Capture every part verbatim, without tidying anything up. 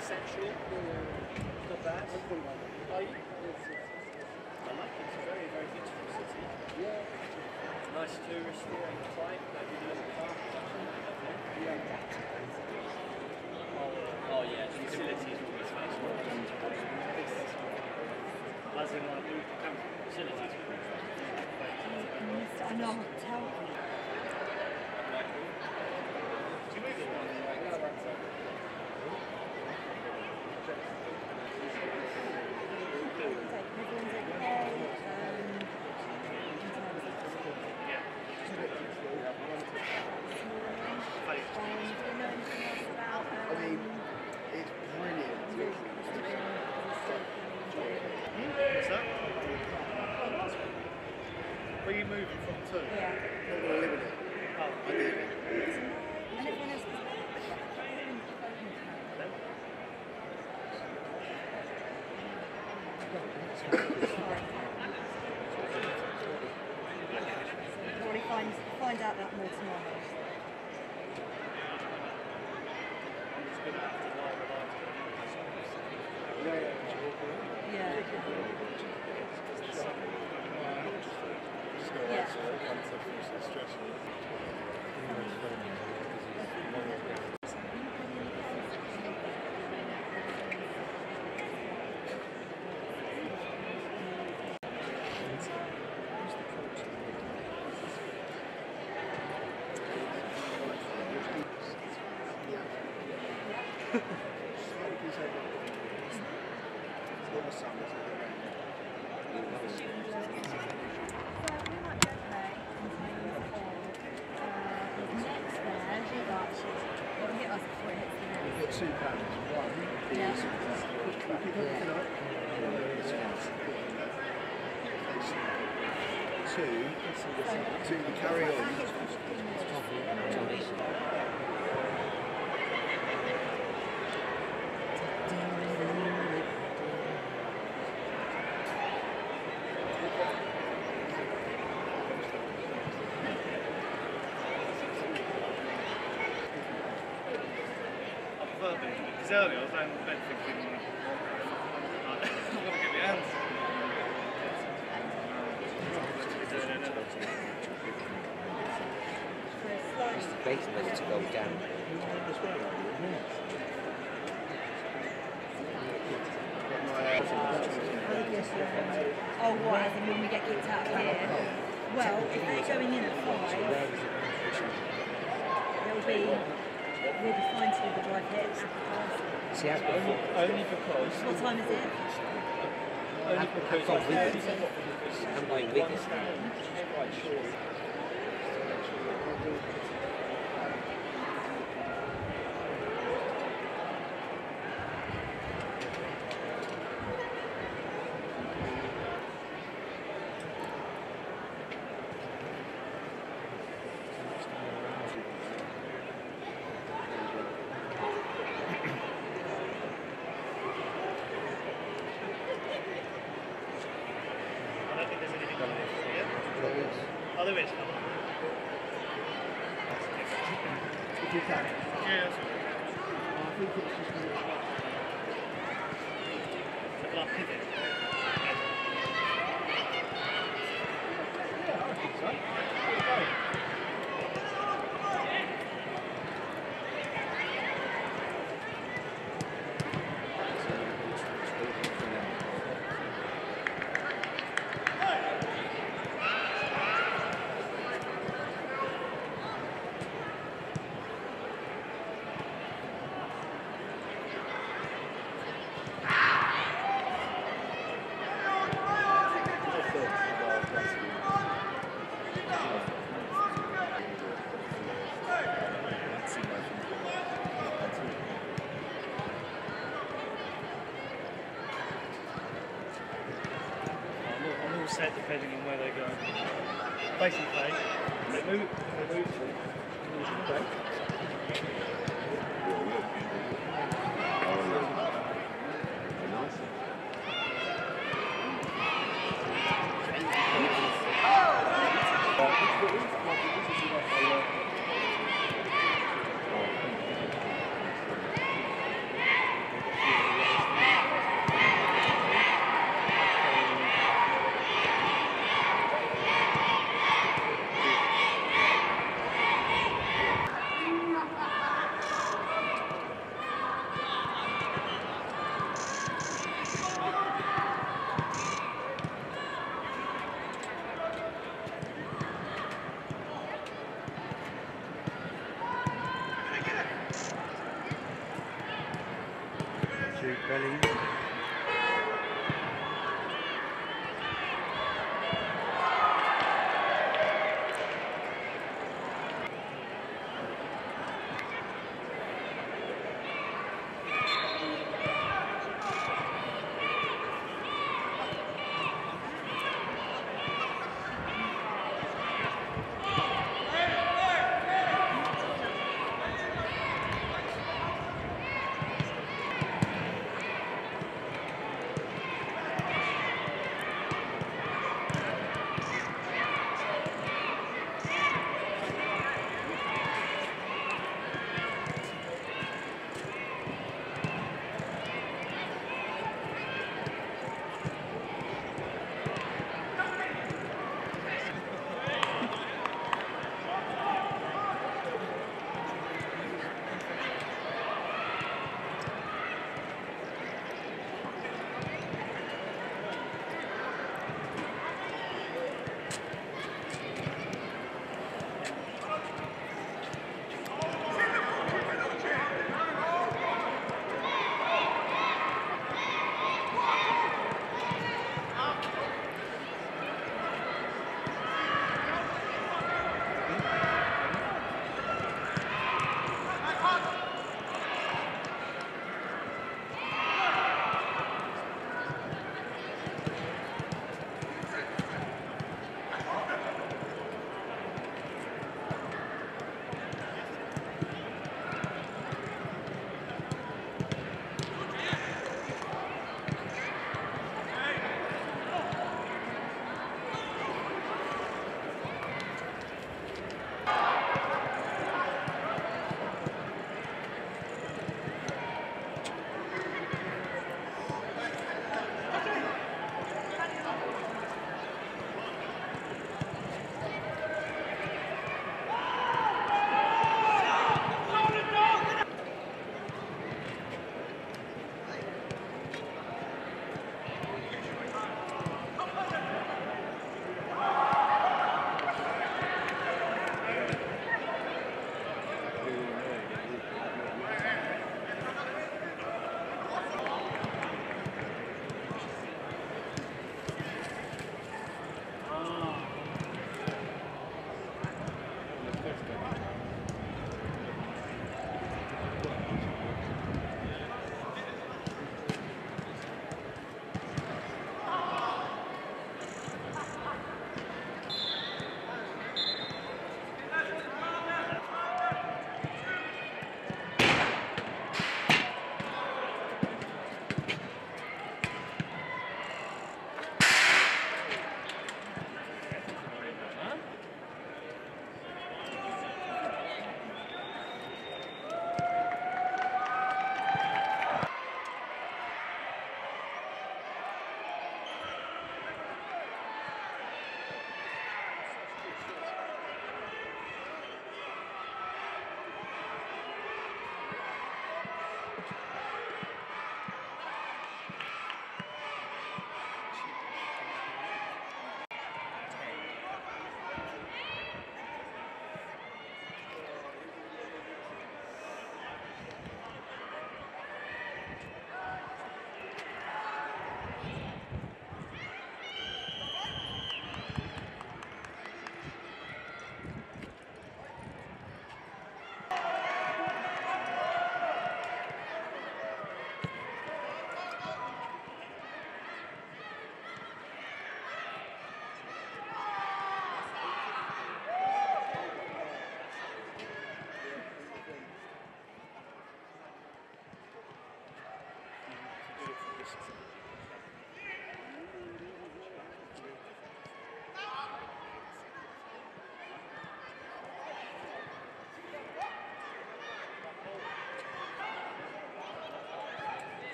central. Not bad. Are you? I like it. It's a very, very beautiful city. Yeah. Nice touristy on the site. Maybe a little park. Yeah. Oh, oh yeah. The facilities will be special. As in like facilities. I know hotel. Where are you moving from to? Yeah. Not going to live in it. Oh, I did. And everyone else was probably find, find out that more tomorrow. Yeah. Yeah. Two pounds. One Yeah. is two to carry on. Because earlier I was laying on bed thinking, I'm not going to get my hands. It's debating whether to go down. Oh, what? As in when we get kicked out of here? Well, if they're going in at five, it'll be, we'll be fine to the drive here. See, I've got Only, only because. What time is it? Only because got I Wigan. heard. I'm going Wigan. Quite sure. Oh, there is. If you can. Yeah. I think it's just going to The black pivot. Yeah, I think so. Set depending on where they go. Basically, they move, they move to Belly.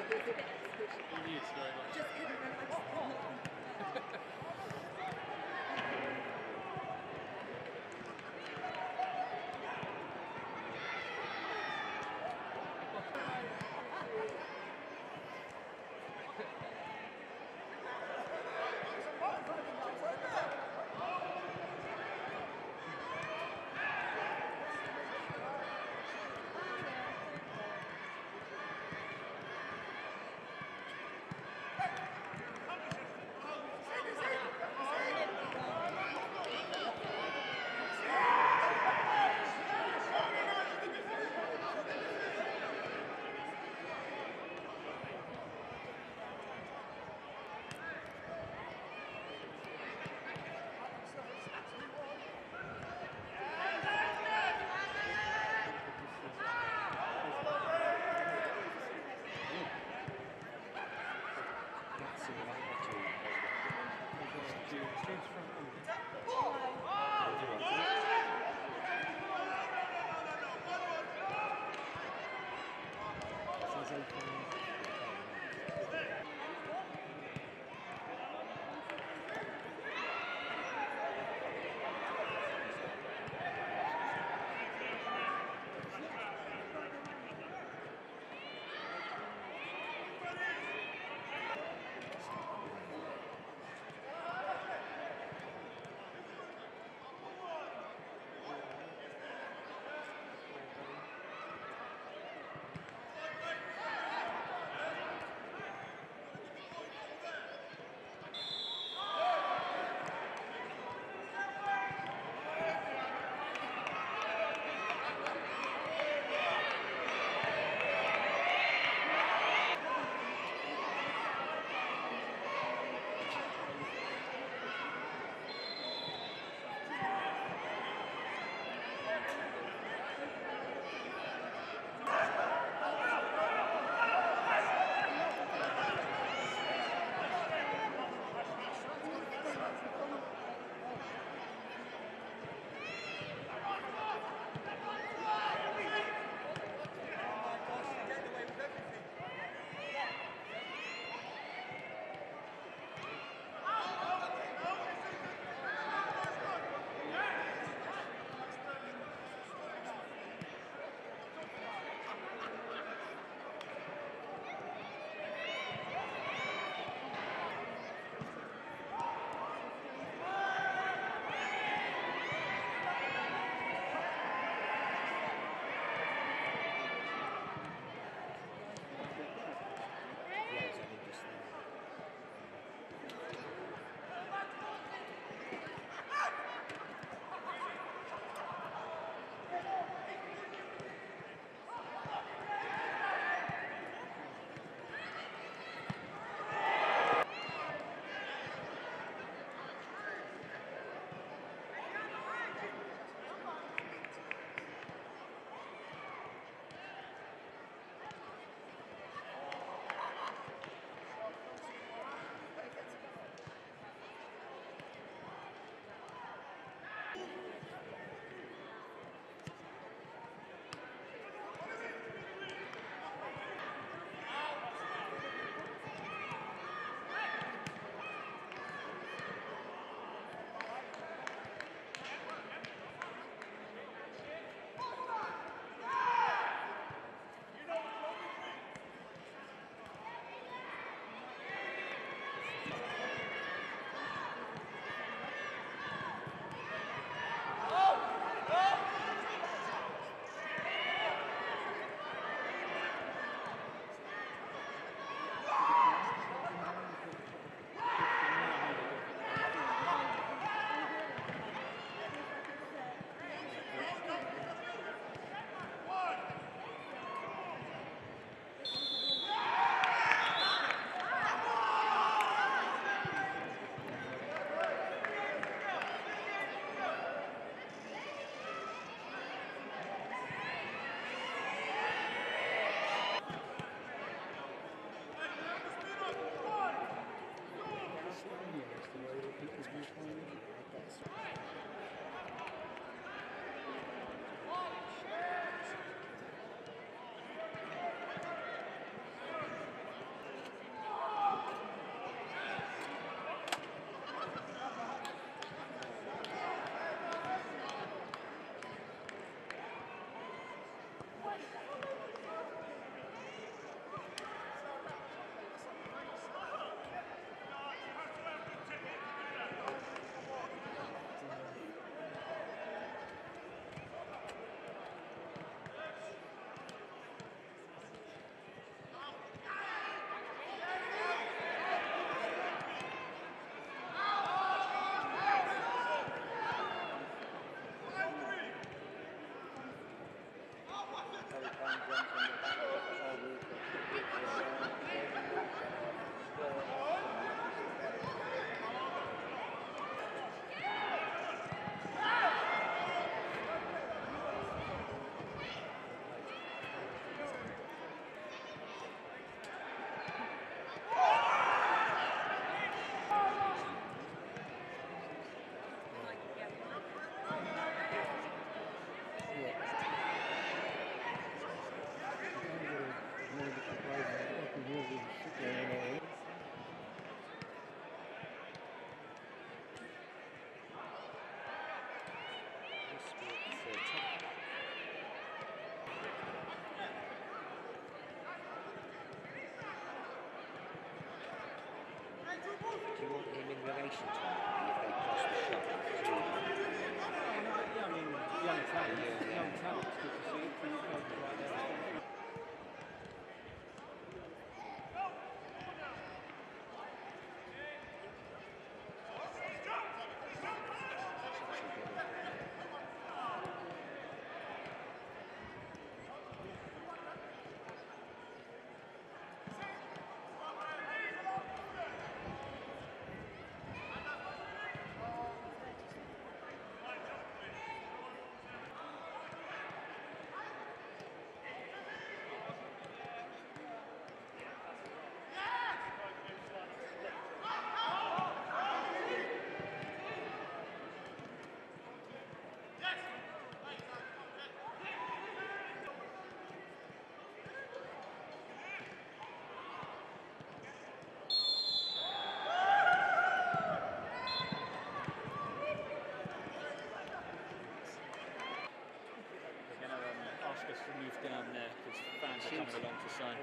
a bit exhibition. He is very much. Just couldn't remember. I just could not. Hey, transition time. If they cross the shot through. Yeah, I mean, young talent, Yeah, yeah. young talent, it's good to see. It's right there. They're going to um, ask us to move down there because fans are coming along to sign.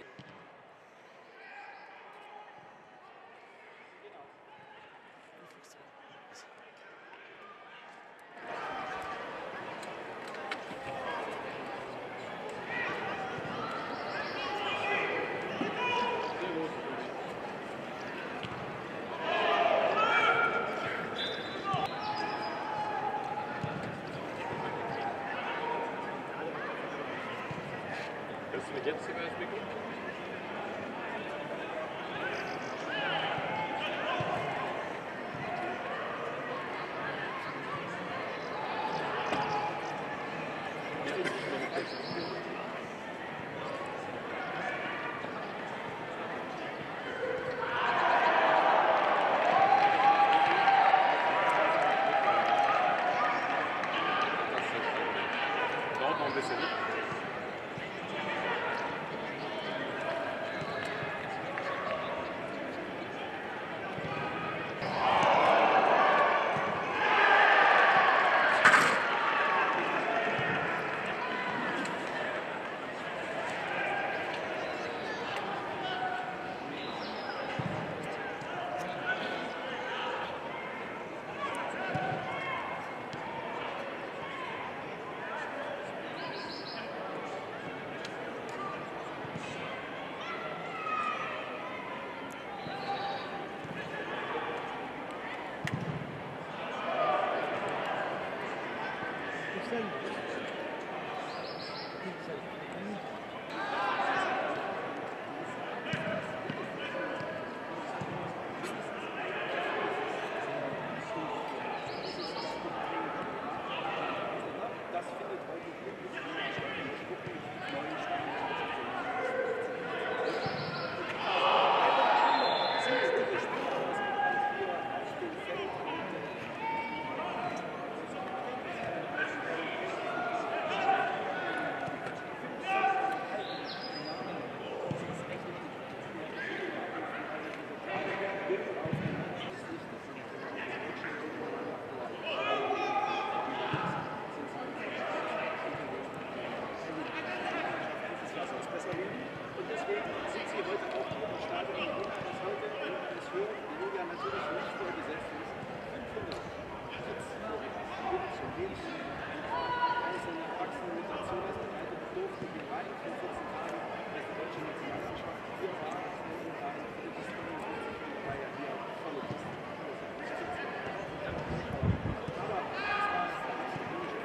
Kannst du mich jetzt sogar entwickeln? Dauert noch ein bisschen, ne? Das findet heute wirklich nicht statt. Ich gucke die neuen Und deswegen sind sie heute auch hier im Stadion. Wir können das heute, wenn wir das hören, die Liga natürlich nicht vorgesetzt ist. fünfhundert Kids zum Leben, einzelne Erwachsene mit dazu, das sind alte Bedürfnisse, die rein vor vierzehn Tagen, als die deutsche Nationalmannschaft hier war, und da war ja hier volle Kiste. Aber das war das absolute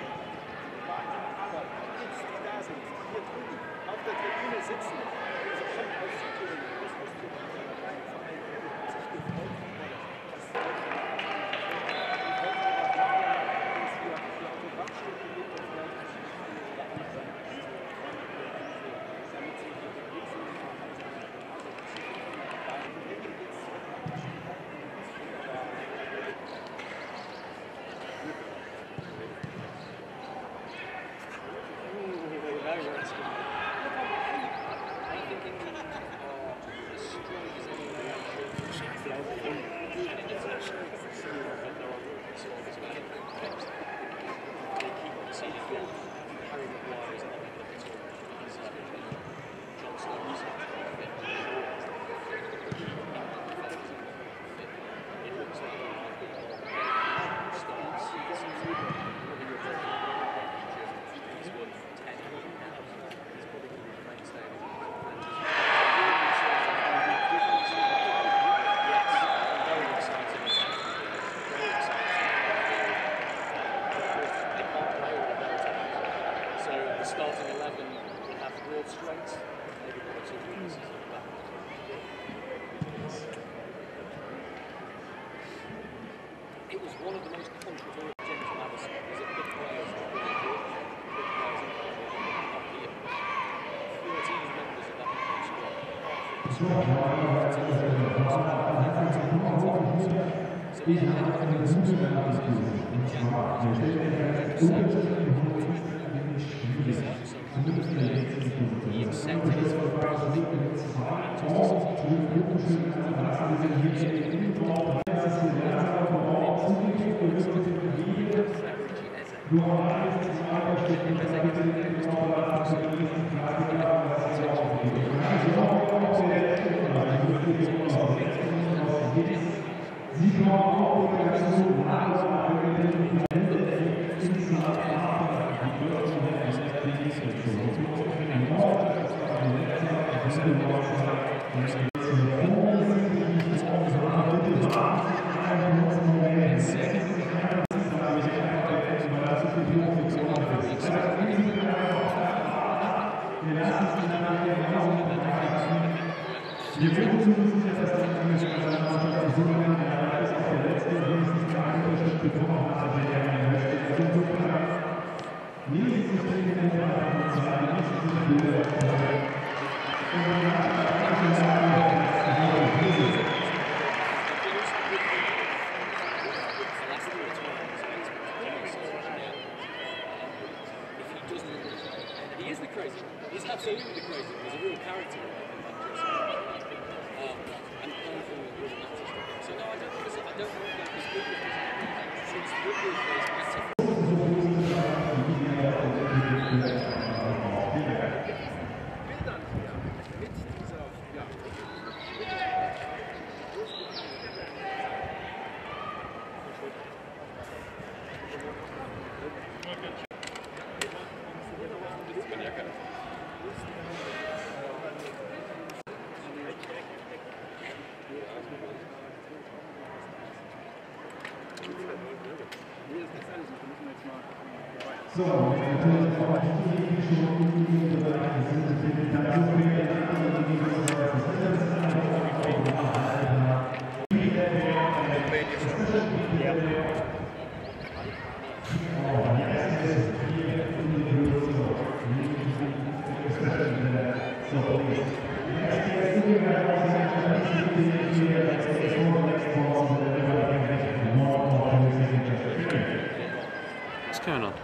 Aber Kids, die da sind, hier drüben auf der Tribüne sitzen, one of the most controversial things from our side is that big players are really good. Big players are really good. Not here. thirteen members of that squad. So yeah, I think some surprises in general. He accepted his What's going on?